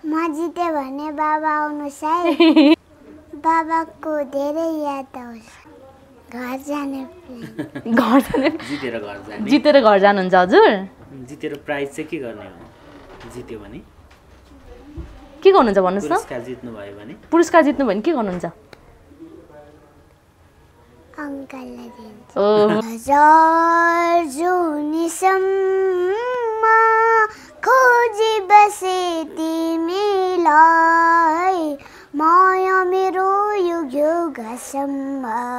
म जिते भने बाबा आउनुहोस् है। बाबाको धेरै याद आउँछ। घर जाने घर जाने जितेर घर जानुहुन्छ हजुर? जितेर प्राइज चाहिँ के गर्ने हो? जित्यो भने के गर्नुहुन्छ भन्नुहोस् त? पुरस्कार जित्नु भयो भने? पुरस्कार जित्नु भयो भने के गर्नुहुन्छ? अङ्कललाई दिन्छु। हजार जुनीसम्म खोजी बसे तिमीलाई, माया मेरो युगसम्म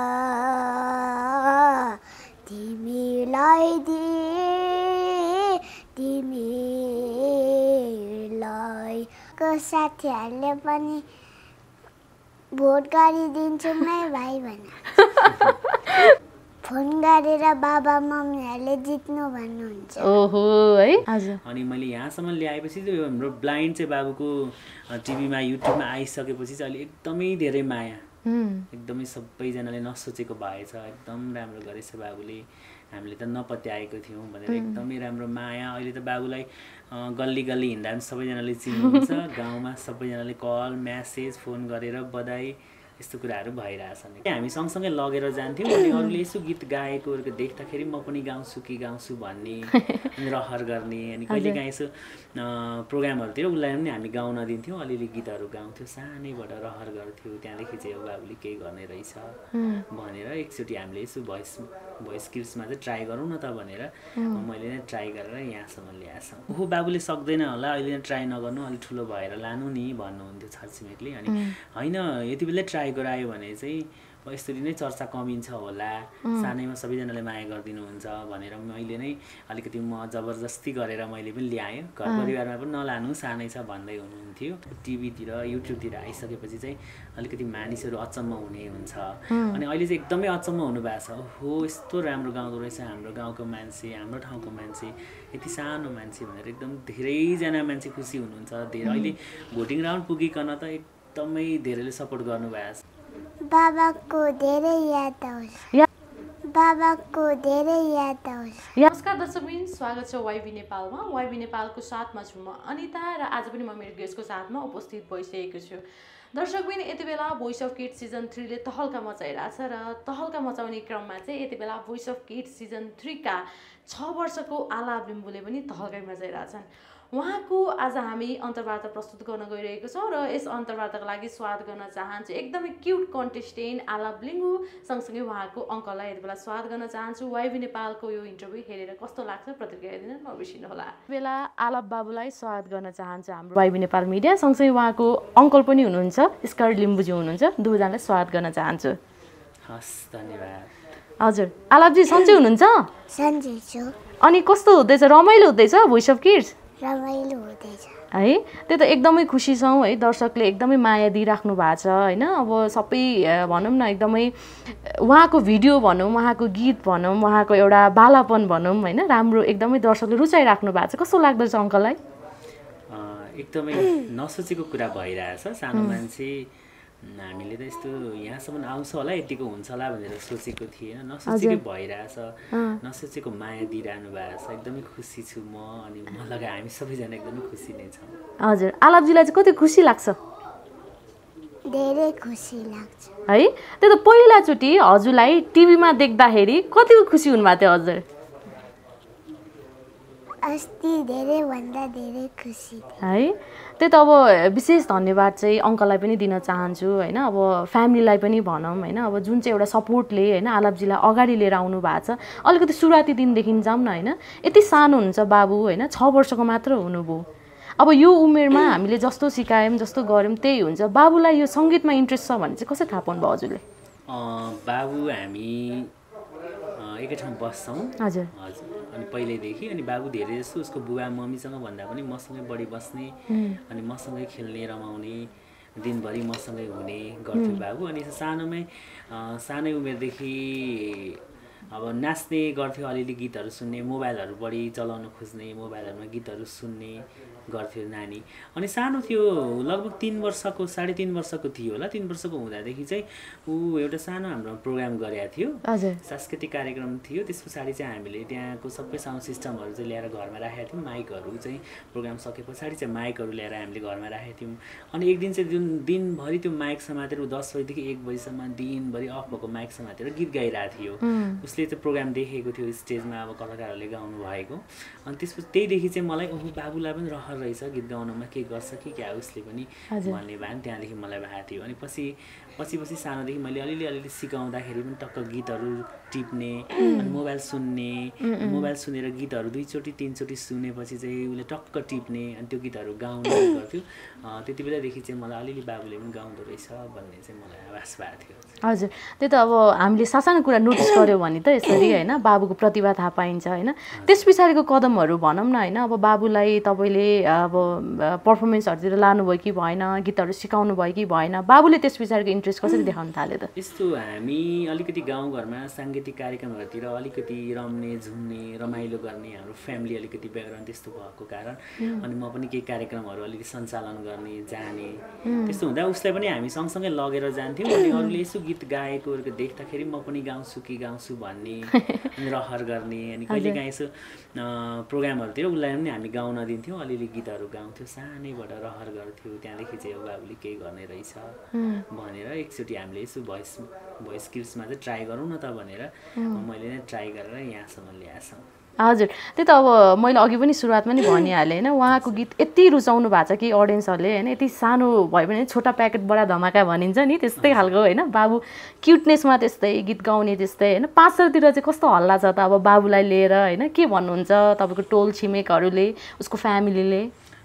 तिमीलाई दिए, तिमीलाई को साथीहरूले पनि भोट गरिदिन्छु नै भाइ भने फोन गरेर बाबा मम्मीहरूले जित्नु भन्नुहुन्छ। ओहो है हजुर। अनि मैले यहाँसम्म ल्याएपछि चाहिँ हाम्रो ब्लाइन्ड चाहिँ बाबुको टिभीमा युट्युबमा आइसकेपछि चाहिँ अहिले एकदमै धेरै माया, एकदमै सबैजनाले नसोचेको भएछ। एकदम राम्रो गरेछ बाबुले, हामीले त नपत्याएको थियौँ भनेर एकदमै राम्रो माया। अहिले त बाबुलाई गल्ली गल्ली हिँड्दा पनि सबैजनाले चिन्नुहुन्छ, गाउँमा सबैजनाले कल म्यासेज फोन गरेर बधाई यस्तो कुराहरू भइरहेछन्। हामी सँगसँगै लगेर जान्थ्यौँ अनि अरूले यसो गीत गाएकोहरूको देख्दाखेरि म पनि गाउँछु कि गाउँछु भन्ने अनि रहर गर्ने। अनि कहिलेकाहीँ यसो प्रोग्रामहरूतिर उसलाई पनि हामी गाउन दिन्थ्यौँ, अलिअलि गीतहरू गाउँथ्यौँ, सानैबाट रहर गर्थ्यौँ। त्यहाँदेखि चाहिँ बाबुले केही गर्ने रहेछ भनेर एकचोटि हामीले यसो भोइस किट्समा चाहिँ ट्राई गरौँ न त भनेर मैले नै ट्राई गरेर यहाँसम्म ल्याएछ। ओहो बाबुले सक्दैन होला, अहिले नै ट्राई नगर्नु, अलिक ठुलो भएर लानु नि भन्नुहुन्थ्यो छरछिमेकले। अनि होइन यति बेला ट्राई गरायो भने चाहिँ यसरी नै चर्चा कमिन्छ होला, सानैमा सबैजनाले माया गरिदिनुहुन्छ भनेर मैले नै अलिकति म जबरजस्ती गरेर मैले पनि ल्याएँ। घर परिवारमा पनि नलानु, सानै छ भन्दै हुनुहुन्थ्यो। टिभीतिर युट्युबतिर आइसकेपछि चाहिँ अलिकति मानिसहरू अचम्म हुने हुन्छ। अनि अहिले चाहिँ एकदमै अचम्म हुनुभएको छ, ओहो यस्तो राम्रो गाउँदो रहेछ हाम्रो गाउँको मान्छे, हाम्रो ठाउँको मान्छे, यति सानो मान्छे भनेर एकदम धेरैजना मान्छे खुसी हुनुहुन्छ। धेरै अहिले भोटिङ राउन्ड पुगिकन त एकदमै धेरैले सपोर्ट गर्नुभएको छ। बाबाको धेरै याद आउँछ। बाबाको धेरै याद आउँछ। नमस्कार दर्शकबिन, स्वागत छ वाइबी नेपालमा। वाइबी नेपालको साथमा छु म अनिता र आज पनि म मेरो गेस्टको साथमा उपस्थित भइसकेको छु। दर्शकबिन यति बेला भोइस अफ किड्स सिजन 3 ले तहल्का मचाइरहेछ र तहल्का मचाउने क्रममा चाहिँ यति बेला भोइस अफ किड्स सिजन 3 का 6 वर्षको आलाप लिम्बूले पनि तहल्का मचाइरहेछन्। उहाँको आज हामी अन्तर्वार्ता प्रस्तुत गर्न गइरहेको छौँ र यस अन्तर्वार्ताको लागि स्वागत गर्न चाहन्छु एकदमै क्युट कन्टेस्टेन्ट आलाप लिम्बू, सँगसँगै उहाँको अङ्कललाई यति बेला स्वागत गर्न चाहन्छु। वाइबी नेपालको यो इन्टरभ्यू हेरेर कस्तो लाग्छ प्रतिक्रिया दिन नबिर्सिनुहोला। बेला आलाप बाबुलाई स्वागत गर्न चाहन्छु हाम्रो वाइबी नेपाल मिडिया, सँगसँगै उहाँको अङ्कल पनि हुनुहुन्छ स्कर लिम्बूजी हुनुहुन्छ, दुवैजनालाई स्वागत गर्न चाहन्छु। हस् धन्यवाद। हजुर आलापजी सन्चै हुनुहुन्छ? सन्चै छु। अनि कस्तो हुँदैछ, रमाइलो हुँदैछ भोइस अफ किड्स? रमाइलो हुँदैछ है, त्यो त एकदमै खुसी छौँ है। दर्शकले एकदमै माया दिइराख्नु भएको छ होइन। अब सबै भनौँ न एकदमै उहाँको भिडियो भनौँ, उहाँको गीत भनौँ, उहाँको एउटा बालापन भनौँ होइन, राम्रो एकदमै दर्शकले रुचाइराख्नु भएको छ। कस्तो लाग्दछ अङ्कललाई? एकदमै नसोचेको कुरा भइरहेछ। सानो मान्छे हामीले त यस्तो यहाँसम्म आउँछ होला, यतिको हुन्छ होला भनेर सोचेको थिएन, नसोचेकै भइरहेछ, नसोचेको माया दिइरहनु भएको छ। एकदमै खुसी छु म अनि म लगायत हामी सबैजना एकदमै खुसी नै छौँ। हजुर आलापजीलाई चाहिँ कति खुसी लाग्छ? धेरै खुसी लाग्छ है। त्यो त पहिलाचोटि हजुरलाई टिभीमा देख्दाखेरि कतिको खुसी हुनुभएको थियो हजुर? अस्ति धेरैभन्दा धेरै खुसी है। त्यही त अब विशेष धन्यवाद चाहिँ अङ्कललाई पनि दिन चाहन्छु होइन। अब फ्यामिलीलाई पनि भनौँ होइन, अब जुन चाहिँ एउटा सपोर्टले होइन आलापजीलाई अगाडि लिएर आउनु भएको छ। अलिकति सुरुवाती दिनदेखि जाऊँ न होइन, यति सानो हुन्छ बाबु होइन, 6 वर्षको मात्र हुनुभयो। अब यो उमेरमा हामीले जस्तो सिकायौँ जस्तो गऱ्यौँ त्यही हुन्छ। बाबुलाई यो सङ्गीतमा इन्ट्रेस्ट छ भने चाहिँ कसरी थाहा पाउनुभयो हजुरले? बाबु हामी एकै ठाउँ बस्छौँ हजुर हजुर अनि पहिल्यैदेखि। अनि बाबु धेरै जस्तो उसको बुबा मम्मीसँग भन्दा पनि मसँगै बढी बस्ने अनि मसँगै खेल्ने रमाउने, दिनभरि मसँगै हुने गर्थ्यो बाबु। अनि सानोमै सानै उमेरदेखि अब नाच्ने गर्थ्यो, अलिअलि गीतहरू सुन्ने, मोबाइलहरू बढी चलाउन खोज्ने, मोबाइलहरूमा गीतहरू सुन्ने गर्थ्यो नानी। अनि सानो थियो, लगभग 3 वर्षको 3.5 वर्षको थियो होला। 3 वर्षको हुँदादेखि चाहिँ ऊ एउटा सानो हाम्रो प्रोग्राम गरेको थियो, सांस्कृतिक कार्यक्रम थियो। त्यस पछाडि चाहिँ हामीले त्यहाँको सबै साउन्ड सिस्टमहरू चाहिँ ल्याएर घरमा राखेका थियौँ। माइकहरू चाहिँ प्रोग्राम सके पछाडि चाहिँ माइकहरू ल्याएर हामीले घरमा राखेका थियौँ। अनि एक दिन चाहिँ जुन दिनभरि त्यो माइक समातेर 10 बजीदेखि 1 बजीसम्म दिनभरि अफ भएको माइक समातेर गीत गाइरहेको थियो। उसले चाहिँ प्रोग्राम देखेको थियो स्टेजमा, अब कलाकारहरूले गाउनु भएको। अनि त्यसपछि त्यहीदेखि चाहिँ मलाई ओहो बाबुलाई पनि रहर रहेछ गीत गाउनमा, के गर्छ कि क्या उसले पनि भन्ने भए। त्यहाँदेखि मलाई भएको थियो। अनि पछि सानोदेखि मैले अलिअलि सिकाउँदाखेरि पनि टक्क गीतहरू टिप्ने, अनि मोबाइल सुनेर गीतहरू 2 चोटि 3 चोटि सुनेपछि चाहिँ उसले टक्क टिप्ने, अनि त्यो गीतहरू गाउने गर्थ्यो। त्यति बेलादेखि चाहिँ मलाई अलिअलि बाबुले पनि गाउँदो रहेछ भन्ने चाहिँ मलाई आभास भएको थियो। हजुर, त्यही त अब हामीले सानो कुरा नोटिस गऱ्यौँ भने त यसरी होइन बाबुको प्रतिभा थाहा पाइन्छ होइन। त्यस पछाडिको कदमहरू भनौँ न होइन। अब बाबुलाई तपाईँले अब पर्फर्मेन्सहरूतिर लानुभयो कि भएन, गीतहरू सिकाउनु भयो कि भएन, बाबुले त्यस पछाडिको इन्ट्रेस्ट कसरी देखाउन थाल्यो त? यस्तो हामी अलिकति गाउँघरमा साङ्गीतिक कार्यक्रमहरूतिर अलिकति रम्ने झुम्ने रमाइलो गर्ने, हाम्रो फ्यामिली अलिकति ब्याकग्राउन्ड त्यस्तो भएको कारण अनि म पनि केही कार्यक्रमहरू अलिकति सञ्चालन गर्ने जाने, त्यस्तो हुँदा उसलाई पनि हामी सँगसँगै लगेर जान्थ्यौँ। अनि अरूले यसो गीत गाएकोहरूको देख्दाखेरि म पनि गाउँछु भन्ने, अनि रहर गर्ने। अनि कहिलेकाहीँ यसो प्रोग्रामहरूतिर उसलाई पनि हामी गाउन दिन्थ्यौँ, अलिअलि गीतहरू गाउँथ्यौँ, सानैबाट रहर गर्थ्यौँ। त्यहाँदेखि चाहिँ बाबुले केही गर्ने रहेछ भनेर एकचोटि हामीले यसो भोइस किट्समा चाहिँ ट्राई गरौँ न त भनेर मैले नै ट्राई गरेर यहाँसम्म ल्याएछौँ। हजुर, त्यही त अब मैले अघि पनि सुरुवातमा नि भनिहालेँ होइन, उहाँको गीत यति रुचाउनु भएको छ कि अडियन्सहरूले होइन। यति सानो भयो भने छोटा प्याकेट बडा धमाका भनिन्छ नि, त्यस्तै खालको होइन। बाबु क्युटनेसमा त्यस्तै, गीत गाउने त्यस्तै होइन। पाँचतिर चाहिँ कस्तो हल्ला छ त अब बाबुलाई लिएर होइन? के भन्नुहुन्छ तपाईँको टोल छिमेकहरूले, उसको फ्यामिलीले?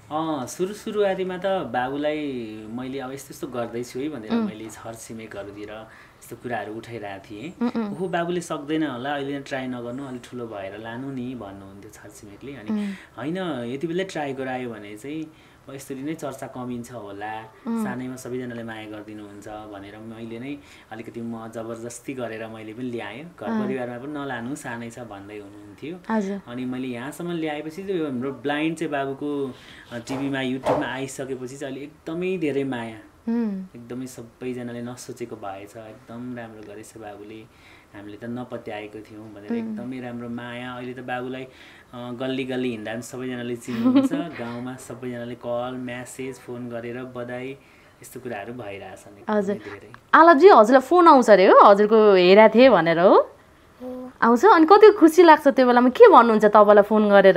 सुरुवातीमा त बाबुलाई मैले अब यस्तो गर्दैछु है भनेर मैले छर छिमेकहरूतिर यस्तो कुराहरू उठाइरहेको थिएँ। ओहो बाबुले सक्दैन होला, अहिले ट्राई नगर्नु, अलिक ठुलो भएर लानु नि भन्नुहुन्थ्यो छर छिमेकले। अनि होइन यति बेलै ट्राई गरायो भने चाहिँ यसरी नै चर्चा कमिन्छ होला, सानैमा सबैजनाले माया गरिदिनुहुन्छ भनेर मैले नै अलिकति म जबरजस्ती गरेर मैले पनि ल्याएँ। घर परिवारमा पनि नलानु, सानै छ भन्दै हुनुहुन्थ्यो। अनि मैले यहाँसम्म ल्याएपछि चाहिँ हाम्रो ब्लाइन्ड चाहिँ बाबुको टिभीमा युट्युबमा आइसकेपछि चाहिँ अहिले एकदमै धेरै माया, एकदमै सबैजनाले नसोचेको भएछ। एकदम राम्रो गरेछ बाबुले, हामीले त नपत्याएको थियौँ भनेर एकदमै राम्रो माया। अहिले त बाबुलाई गल्ली गल्ली हिँड्दा पनि सबैजनाले चिन्नुहुन्छ, गाउँमा सबैजनाले कल म्यासेज फोन गरेर बधाई यस्तो कुराहरू भइरहेछन्। हजुर आलापजी, हजुरलाई फोन आउँछ अरे हो, हजुरको हेरेको थिएँ भनेर हो? आउँछ। अनि कति खुसी लाग्छ त्यो बेलामा, के भन्नुहुन्छ तपाईँलाई फोन गरेर?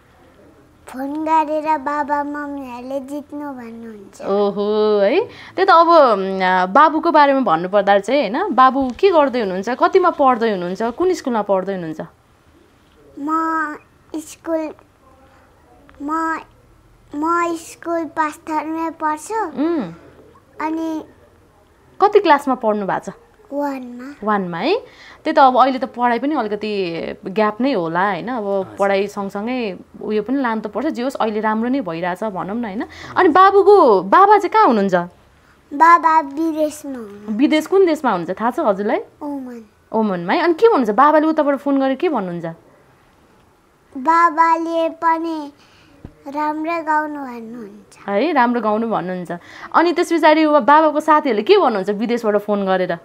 फोन गरेर बाबा मम्मीहरूले जित्नु भन्नुहुन्छ। ओहो है, त्यही त अब बाबुको बारेमा भन्नुपर्दा चाहिँ होइन, बाबु के गर्दै हुनुहुन्छ, कतिमा पढ्दै हुनुहुन्छ, कुन स्कुलमा पढ्दै हुनुहुन्छ? म स्कुल पास्थरमै पढ्छु। अनि कति क्लासमा पढ्नु भएको छ? 1मा है। त्यही त अब अहिले त पढाइ पनि अलिकति ग्याप नै होला होइन। अब पढाइ सँगसँगै उयो पनि लानु त पर्छ, जे होस् अहिले राम्रो नै भइरहेछ भनौँ न होइन। अनि बाबुको बाबा चाहिँ कहाँ हुनुहुन्छ? बाबा विदेशमा। विदेश कुन देशमा हुनुहुन्छ थाहा छ हजुरलाई? ओमनमा है। अनि के भन्नुहुन्छ बाबाले उताबाट फोन गरेर के भन्नुहुन्छ? बाबाले पनि राम्रो गाउनु भन्नुहुन्छ है, राम्रो गाउनु भन्नुहुन्छ। अनि त्यस पछाडि बाबाको साथीहरूले के भन्नुहुन्छ विदेशबाट फोन गरेर?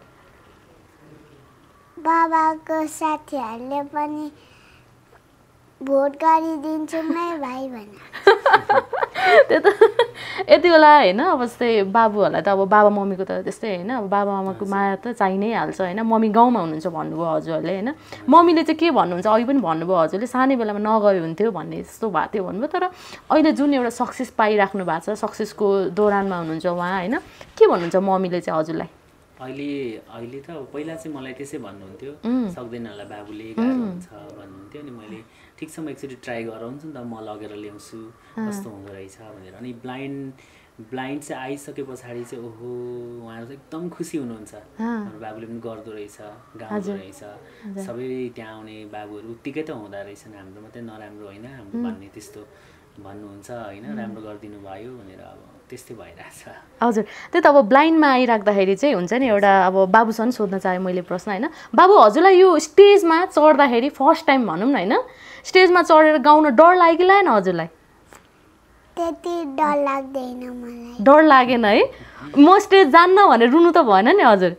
बाबाको साथीहरूले पनि भोट गरिदिन्छु नै भाइ भने। त्यो त यति बेला होइन, अब जस्तै बाबुहरूलाई त अब बाबा मम्मीको त त्यस्तै होइन, अब बाबा आमाको माया त चाहि नै हाल्छ होइन। मम्मी गाउँमा हुनुहुन्छ भन्नुभयो हजुरहरूले होइन, मम्मीले चाहिँ के भन्नुहुन्छ? अघि पनि भन्नुभयो हजुरले सानै बेलामा नगए हुन्थ्यो भन्ने जस्तो भएको थियो भन्नुभयो, तर अहिले जुन एउटा सक्सेस पाइराख्नु भएको छ, सक्सेसको दौरानमा हुनुहुन्छ उहाँ होइन, के भन्नुहुन्छ मम्मीले चाहिँ हजुरलाई? अहिले त पहिला चाहिँ मलाई त्यसै भन्नुहुन्थ्यो, सक्दैन होला बाबुले, गाह्रो हुन्छ भन्नुहुन्थ्यो। अनि मैले ठिक छ म एकचोटि ट्राई गराउँछु नि त, म लगेर ल्याउँछु कस्तो हुँदो रहेछ भनेर। अनि ब्लाइन्ड चाहिँ आइसके पछाडि चाहिँ ओहो उहाँहरू चाहिँ एकदम खुसी हुनुहुन्छ, हाम्रो बाबुले पनि गर्दो रहेछ, गाउँदो रहेछ, सबै त्यहाँ आउने बाबुहरू उत्तिकै त हुँदो रहेछन्, हाम्रो मात्रै नराम्रो होइन हाम्रो भन्ने त्यस्तो भन्नुहुन्छ होइन, राम्रो गरिदिनु भयो भनेर। अब त्यस्तै भइरहेछ। हजुर त्यही त अब ब्लाइन्डमा आइराख्दाखेरि चाहिँ हुन्छ नि एउटा अब बाबुसँग सोध्न चाहेँ मैले प्रश्न होइन बाबु हजुरलाई यो स्टेजमा चढ्दाखेरि फर्स्ट टाइम भनौँ न होइन स्टेजमा चढेर गाउन डर लाग्यो कि लागेन हजुरलाई? त्यति डर लाग्दैन मलाई। डर लागेन है? म स्टेज जान्न भनेर रुनु त भएन नि हजुर?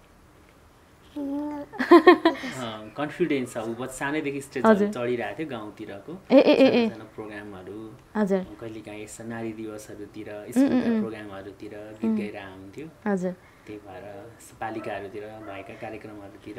कन्फिडेन्स छ ऊ सानैदेखि स्टेज चढिरहेको थियो गाउँतिरको सानो प्रोग्रामहरू हजुर कहिलेकाहीँ यस्ता नारी दिवसहरूतिर स्कुलका प्रोग्रामहरूतिर गीत गाएर आउँथ्यो हजुर त्यही भएर पालिकाहरूतिर भएका कार्यक्रमहरूतिर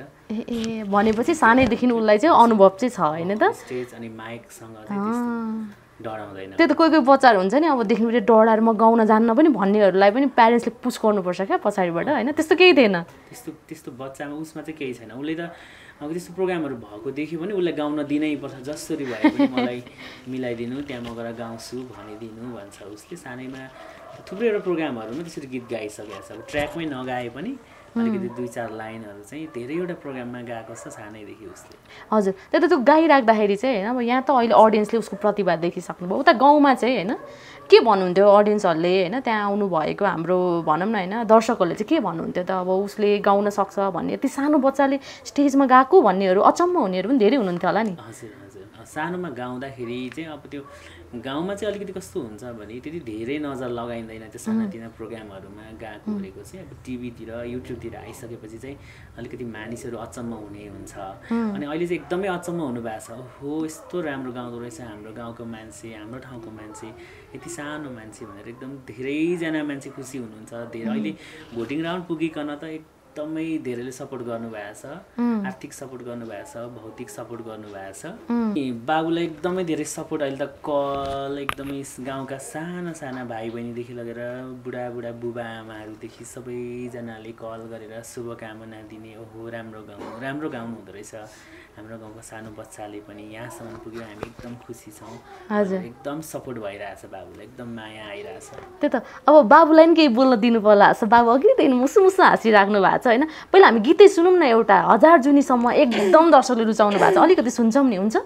ए भनेपछि सानैदेखि उसलाई चाहिँ अनुभव चाहिँ छ होइन त स्टेज अनि माइकसँग चाहिँ डराउँदैन त्यही त कोही बच्चाहरू हुन्छ नि अब देखिनबाट डराएर म गाउन जान्न पनि भन्नेहरूलाई पनि प्यारेन्ट्सले पुस गर्नुपर्छ क्या पछाडिबाट होइन त्यस्तो केही थिएन त्यस्तो बच्चामा उसमा चाहिँ केही छैन उसले त अब त्यस्तो प्रोग्रामहरू भएको देख्यो भने उसलाई गाउन दिनै पर्छ जसरी भए पनि मलाई मिलाइदिनु त्यहाँ म गएर गाउँछु भनिदिनु भन्छ उसले सानैमा थुप्रैवटा प्रोग्रामहरूमा त्यसरी गीत गाइसकेको छ अब ट्र्याकमै नगाए पनि अलिकति 2-4 लाइनहरू चाहिँ धेरैवटा प्रोग्राममा गाएको छ सानैदेखि उसले हजुर त्यही त त्यो गाइराख्दाखेरि चाहिँ होइन अब यहाँ त अहिले अडियन्सले उसको प्रतिभा देखिसक्नुभयो उता गाउँमा चाहिँ होइन के भन्नुहुन्थ्यो अडियन्सहरूले होइन त्यहाँ आउनुभएको हाम्रो भनौँ न होइन दर्शकहरूले चाहिँ के भन्नुहुन्थ्यो त अब उसले गाउन सक्छ भन्ने यति सानो बच्चाले स्टेजमा गएको भन्नेहरू अचम्म हुनेहरू पनि धेरै हुनुहुन्थ्यो होला नि हजुर हजुर सानोमा गाउँदाखेरि चाहिँ अब त्यो गाउँमा चाहिँ अलिकति कस्तो हुन्छ भने त्यति धेरै नजर लगाइँदैन त्यो सानातिना प्रोग्रामहरूमा गएको गरेको चाहिँ अब टिभीतिर युट्युबतिर आइसकेपछि चाहिँ अलिकति मानिसहरू अचम्म हुने हुन्छ अनि अहिले चाहिँ एकदमै अचम्म हुनुभएको छ हो यस्तो राम्रो गाउँदो रहेछ हाम्रो गाउँको मान्छे हाम्रो ठाउँको मान्छे यति सानो मान्छे भनेर एकदम धेरैजना मान्छे खुसी हुनुहुन्छ धेरै अहिले भोटिङ राउन्ड पुगिकन त एकदमै धेरैले सपोर्ट गर्नुभएको छ आर्थिक सपोर्ट गर्नुभएको छ भौतिक सपोर्ट गर्नुभएको छ बाबुलाई एकदमै धेरै सपोर्ट अहिले त कल एकदमै गाउँका साना साना भाइ बहिनीदेखि लगेर बुढा बुबा आमाहरूदेखि सबैजनाले कल गरेर शुभकामना दिने ओहो राम्रो गाउनु हुँदो रहेछ हाम्रो गाउँको सानो बच्चाले पनि यहाँसम्म पुग्यो हामी एकदम खुसी छौँ हजुर एकदम सपोर्ट भइरहेछ बाबुलाई एकदम माया आइरहेछ त्यही त अब बाबुलाई पनि केही बोल्न दिनु पर्ला जस्तो बाबु अघिदेखि मुसु हाँसिराख्नु भएको छ होइन पहिला हामी गीतै सुनौँ न एउटा 1000 जुनीसम्म एकदम दर्शकले रुचाउनु भएको छ अलिकति सुन्छौँ नि हुन्छ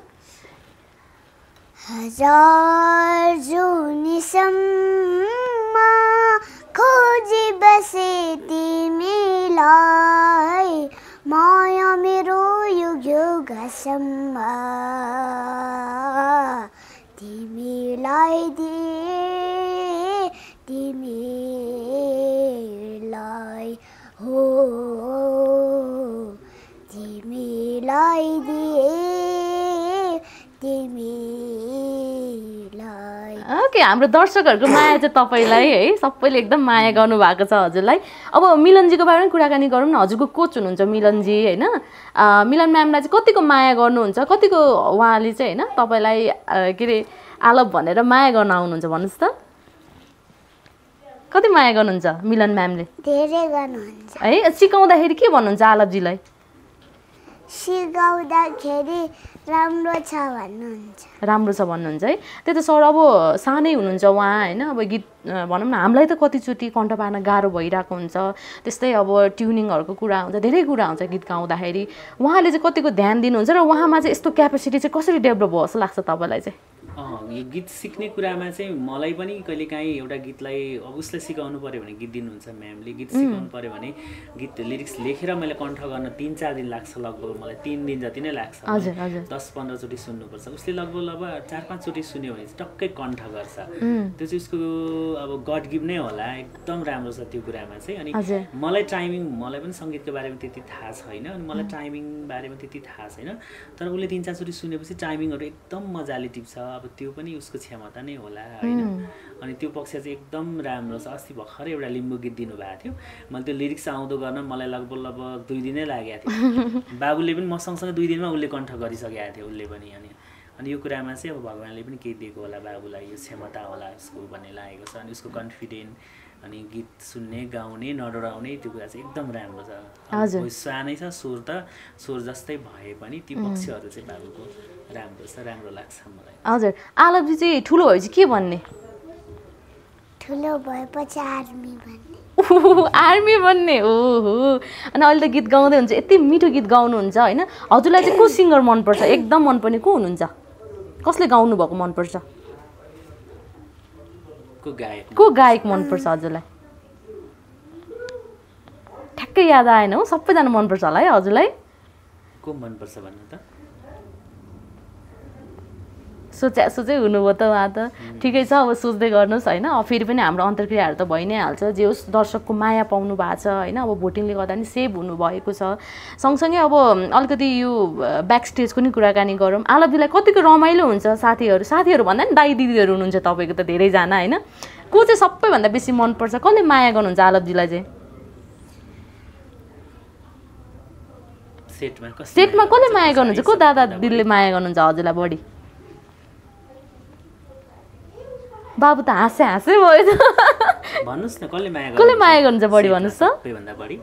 1000 जुनीसम्म खोजी बसे तिमीलाई माया मेरो युगसम्म तिमीलाई दिए तिमीलाई हो तिमीलाई दिए तिमीलाई ओके हाम्रो दर्शकहरूको माया चाहिँ तपाईँलाई है सबैले एकदम माया गर्नुभएको छ हजुरलाई अब मिलनजीको बारेमा कुराकानी गरौँ न हजुरको कोच हुनुहुन्छ मिलनजी होइन मिलन म्यामलाई चाहिँ कतिको माया गर्नुहुन्छ कतिको उहाँले चाहिँ होइन तपाईँलाई के अरे आलप भनेर माया गर्न आउनुहुन्छ भन्नुहोस् त कति माया गर्नुहुन्छ मिलन म्यामले धेरै गर्नुहुन्छ है सिकाउँदाखेरि के भन्नुहुन्छ आलपजीलाई सिकाउँदाखेरि राम्रो छ भन्नुहुन्छ है त्यही त सर अब सानै हुनुहुन्छ उहाँ होइन अब गीत भनौँ न हामीलाई त कतिचोटि कण्ठ पार्न गाह्रो भइरहेको हुन्छ त्यस्तै अब ट्युनिङहरूको कुरा हुन्छ धेरै कुरा हुन्छ गीत गाउँदाखेरि उहाँले चाहिँ कतिको ध्यान दिनुहुन्छ र उहाँमा चाहिँ यस्तो क्यापेसिटी चाहिँ कसरी डेभलप भयो जस्तो लाग्छ तपाईँलाई चाहिँ यो गीत सिक्ने कुरामा चाहिँ मलाई पनि कहिलेकाहीँ एउटा गीतलाई अब उसलाई सिकाउनु पऱ्यो भने गीत दिनुहुन्छ म्यामले गीत सिकाउनु पऱ्यो भने गीत लिरिक्स लेखेर मैले कण्ठ गर्न 3-4 दिन लाग्छ लगभग मलाई 3 दिन जति नै लाग्छ 10-15 चोटि सुन्नुपर्छ उसले लगभग 4-5 चोटि सुन्यो भने चाहिँ टक्कै कण्ठ गर्छ त्यो चाहिँ उसको अब गड गिभ नै होला एकदम राम्रो छ त्यो कुरामा चाहिँ अनि मलाई पनि सङ्गीतको बारेमा त्यति थाहा छैन अनि मलाई टाइमिङ बारेमा त्यति थाहा छैन तर उसले 3-4 चोटि सुनेपछि टाइमिङहरू एकदम मजाले टिप्छ अब त्यो पनि उसको क्षमता नै होला होइन अनि त्यो पक्ष चाहिँ एकदम राम्रो छ अस्ति भर्खरै एउटा लिम्बू गीत दिनुभएको थियो मैले त्यो लिरिक्स आउँदो गर्न मलाई लगभग 2 दिनै लागेको थियो बाबुले पनि म सँगसँगै 2 दिनमा उसले कण्ठ गरिसकेको थियो उसले पनि अनि यो कुरामा चाहिँ अब भगवान्ले पनि केही दिएको होला बाबुलाई यो क्षमता होला उसको भन्ने लागेको छ अनि उसको कन्फिडेन्ट अनि गीत सुन्ने गाउने नडराउने त्यो कुरा चाहिँ एकदम राम्रो छ सानै छ स्वर जस्तै भए पनि ती पक्षहरू चाहिँ बाबुको राम्रो लाग्छ मलाई हजुर आलपजी चाहिँ ठुलो भएपछि के भन्ने ठुलो भएपछि आर्मी भन्ने आर्मी बन्ने ओहो अनि अहिले त गीत गाउँदै हुन्छ यति मिठो गीत गाउनुहुन्छ होइन हजुरलाई चाहिँ को सिङ्गर मनपर्छ एकदम मनपर्ने को हुनुहुन्छ कसले गाउनु भएको मनपर्छ को गायक मनपर्छ हजुरलाई? ठ्याक्कै याद आएन हौ, सबैजना मनपर्छ होला है हजुरलाई? को मनपर्छ भन्नु त? सोचे हुनुभयो त उहाँ त। ठिकै छ, अब सोच्दै गर्नुहोस् होइन। फेरि पनि हाम्रो अन्तर्क्रियाहरू त भइ नै हाल्छ। जे होस् दर्शकको माया पाउनु भएको छ होइन। अब भोटिङले गर्दा नि सेभ हुनुभएको छ। सँगसँगै अब अलिकति यो ब्याक स्टेजको नि कुराकानी गरौँ। आलब्जीलाई कतिको रमाइलो हुन्छ साथीहरू भन्दा नि दाइ दिदीहरू हुनुहुन्छ तपाईँको त धेरैजना होइन। को चाहिँ सबैभन्दा बेसी मनपर्छ? कसले माया गर्नुहुन्छ आलब्जीलाई चाहिँ? सेटमा कसले माया गर्नुहुन्छ? को दादा दिदीले माया गर्नुहुन्छ हजुरलाई बढी? बाबु त हाँसे भयो त। भन्नुहोस् न कसले माया गर्नुहुन्छ बढी भन्नुहोस् त? सबैभन्दा बढी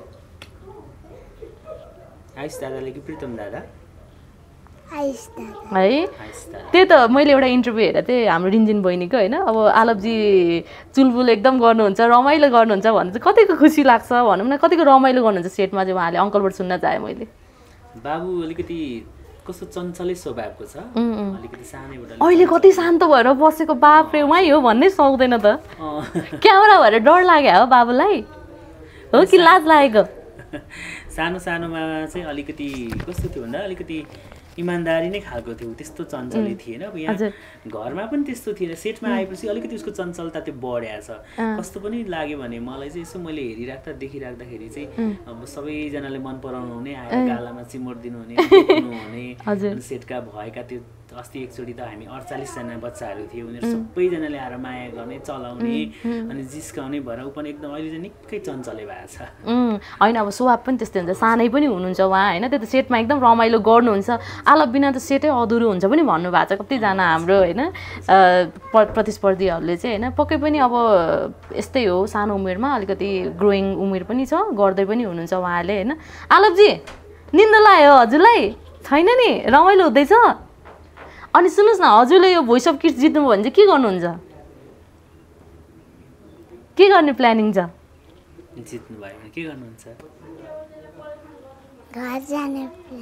आयुष दादाले कि प्रितम दादा? आयुष दादा है। त्यही त मैले एउटा इन्टरभ्यू हेरेर थिएँ हाम्रो रिन्जिन बहिनीको होइन। अब आलब्जी चुलबुल एकदम गर्नुहुन्छ, रमाइलो गर्नुहुन्छ भने चाहिँ कतिको खुसी लाग्छ भनौँ न, कतिको रमाइलो गर्नुहुन्छ सेटमा चाहिँ उहाँले? अङ्कलबाट सुन्न चाहेँ मैले। बाबु अलिकति कस्तो चञ्चलै स्वभावको छ, अलिकति सानैबाट। अहिले कति शान्त भएर बसेको, बाफ रे उहाँ हो भन्नै सक्दैन त। क्यामेरा भएर डर लाग्यो हो बाबुलाई, हो कि लाज लागेको? सानोमा चाहिँ अलिकति कस्तो थियो भन्दा अलिकति इमान्दारी नै खालको थियो, त्यस्तो चञ्चलै थिएन। अब यहाँ घरमा पनि त्यस्तो थिएन, सेटमा आएपछि अलिकति उसको चञ्चलता त्यो बढ्या छ। कस्तो पनि लाग्यो भने मलाई चाहिँ यसो मैले देखिराख्दाखेरि चाहिँ अब सबैजनाले मन पराउनु हुने, आएर गालामा चिमोट दिनुहुने, अनि सेटका भएका त्यो अस्ति एकचोटि त हामी 48 जना बच्चाहरू थियो, उनीहरू सबैजनाले आएर माया गर्ने, चलाउने अनि जिस्काउने भएर ऊ पनि एकदम अहिले चाहिँ निकै चञ्चले भएको छ। होइन अब स्वभाव पनि त्यस्तै हुन्छ, सानै पनि हुनुहुन्छ उहाँ होइन। त्यो त सेटमा एकदम रमाइलो गर्नुहुन्छ। आलप बिना त सेटै अधुरो हुन्छ पनि भन्नुभएको छ कतिजना हाम्रो होइन प्रतिस्पर्धीहरूले चाहिँ होइन। पक्कै पनि अब यस्तै हो, सानो उमेरमा अलिकति ग्रोइङ उमेर पनि छ, गर्दै पनि हुनुहुन्छ उहाँले होइन। आलपजी निन्द लाग्यो हजुरलाई? छैन नि, रमाइलो हुँदैछ? अनि सुन्नुहोस् न, हजुरले यो भोइस अफ किड्स जित्नुभयो भने चाहिँ के गर्नुहुन्छ? के गर्ने प्लानिङ छ? जित्नु भयो भने के गर्नुहुन्छ? घर जाने।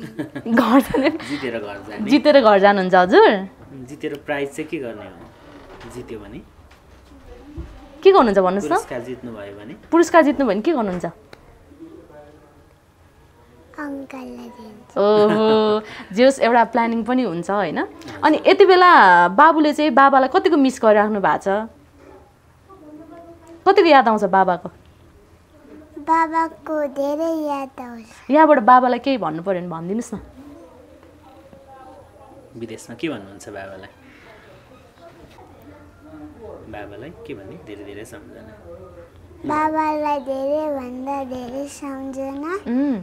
जितेर घर जानुहुन्छ हजुर? जितेर प्राइज चाहिँ के गर्ने हो? जित्यो भने के गर्नुहुन्छ भन्नुहोस् त? पुरस्कार जित्नु भयो भने? पुरस्कार जित्नु भयो भने के गर्नुहुन्छ? ओहो, जे होस् एउटा प्लानिङ पनि हुन्छ होइन। अनि यति बेला बाबुले चाहिँ बाबालाई कतिको मिस गरिराख्नु भएको छ? कतिको याद आउँछ बाबाको? बाबाको धेरै याद आउँछ। यहाँबाट बाबालाई केही भन्नु पर्यो भने भनिदिनुहोस् न। विदेशमा के भन्नुहुन्छ बाबालाई? के भन्ने? धेरै सम्झना। बाबालाई धेरैभन्दा धेरै सम्झना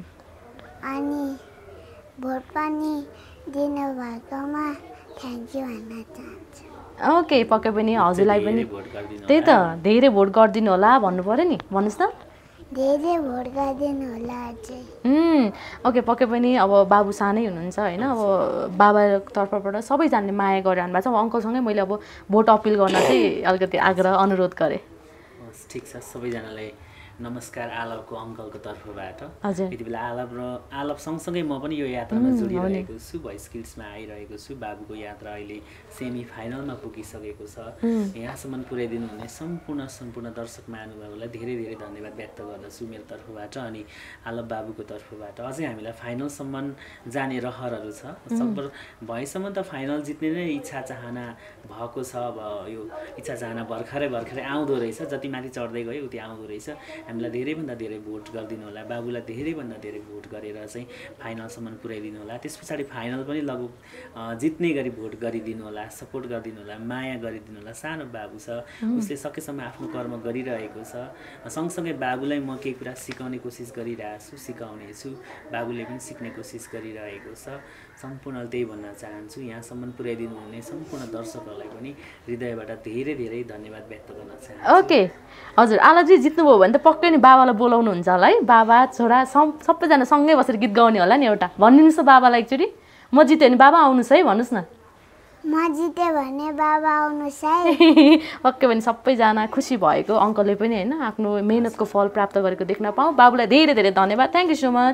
अनि भोट पनि दिनुभएकोमा थ्याङ्क यू भन्न चाहन्छु। ओके, पक्कै पनि हजुरलाई पनि त्यही त, धेरै भोट गरिदिनु होला भन्नु पर्यो नि, भन्नुहोस् त। धेरै भोट गरिदिनु होला अझै। ओके, पक्कै पनि अब बाबु सानै हुनुहुन्छ होइन। अब बाबाको तर्फबाट सबैजनाले माया गरिरहनु भएको छ। अब अङ्कलसँगै मैले अब भोट अपिल गर्न चाहिँ अलिकति आग्रह अनुरोध गरेँ। ठिक छ, सबैजनालाई नमस्कार आलपको अङ्कलको तर्फबाट। यति बेला आलप सँगसँगै म पनि यो यात्रामा जोडिरहेको छु, भोइस किड्समा आइरहेको छु। बाबुको यात्रा अहिले सेमी फाइनलमा पुगिसकेको छ। यहाँसम्म पुर्याइदिनु हुने सम्पूर्ण दर्शक महानुभावहरूलाई धेरै धन्यवाद व्यक्त गर्दछु मेरो तर्फबाट अनि आलप बाबुको तर्फबाट। अझै हामीलाई फाइनलसम्म जाने रहरहरू छ। सक्दो भएसम्म त फाइनल जित्ने नै इच्छा चाहना भएको छ। अब यो इच्छा चाहना भर्खरै आउँदो रहेछ, जति माथि चढ्दै गयो उति आउँदो रहेछ। हामीलाई धेरैभन्दा धेरै भोट गरिदिनु होला, बाबुलाई धेरैभन्दा धेरै भोट गरेर चाहिँ फाइनलसम्म पुर्याइदिनु होला। त्यस पछाडि फाइनल पनि लगभग जित्ने गरी भोट गरिदिनु होला, सपोर्ट गरिदिनु होला, माया गरिदिनु होला। सानो बाबु छ, उसले सकेसम्म आफ्नो कर्म गरिरहेको छ। सँगसँगै बाबुलाई म केही कुरा सिकाउने कोसिस गरिरहेको छु, सिकाउने छु। बाबुले पनि सिक्ने कोसिस गरिरहेको छ। सम्पूर्ण त्यही भन्न चाहन्छु। यहाँसम्म पुर्याइदिनु हुने सम्पूर्ण दर्शकहरूलाई पनि हृदयबाट धेरै धन्यवाद व्यक्त गर्न चाहन्छु। ओके हजुर, आलपजी जित्नुभयो भने त पक्कै नि बाबालाई बोलाउनुहुन्छ होला है? बाबा छोरा सबैजना सँगै बसेर गीत गाउने होला नि एउटा? भनिदिनुहोस् त बाबालाई एकचोटि। म जितेँ भने बाबा आउनुहोस् है, भन्नुहोस् न। म जितेँ भने बाबा आउनुहोस् है। पक्कै पनि सबैजना खुसी भएको, अङ्कलले पनि होइन आफ्नो मेहनतको फल प्राप्त गरेको देख्न पाऊँ। बाबुलाई धेरै धन्यवाद। Thank you so much.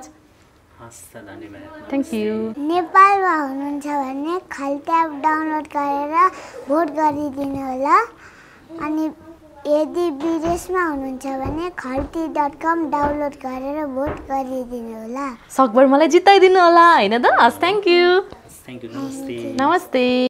Thank you. नेपालमा हुनुहुन्छ भने खाल्टे एप डाउनलोड गरेर भोट गरिदिनु होला। अनि यदि विदेशमा हुनुहुन्छ भने खल्ती.com डाउनलोड गरेर भोट गरिदिनु होला। सकभर मलाई जिताइदिनु होला हैन त? हस् थ्यांक यू। Thank you. नमस्ते। नमस्ते।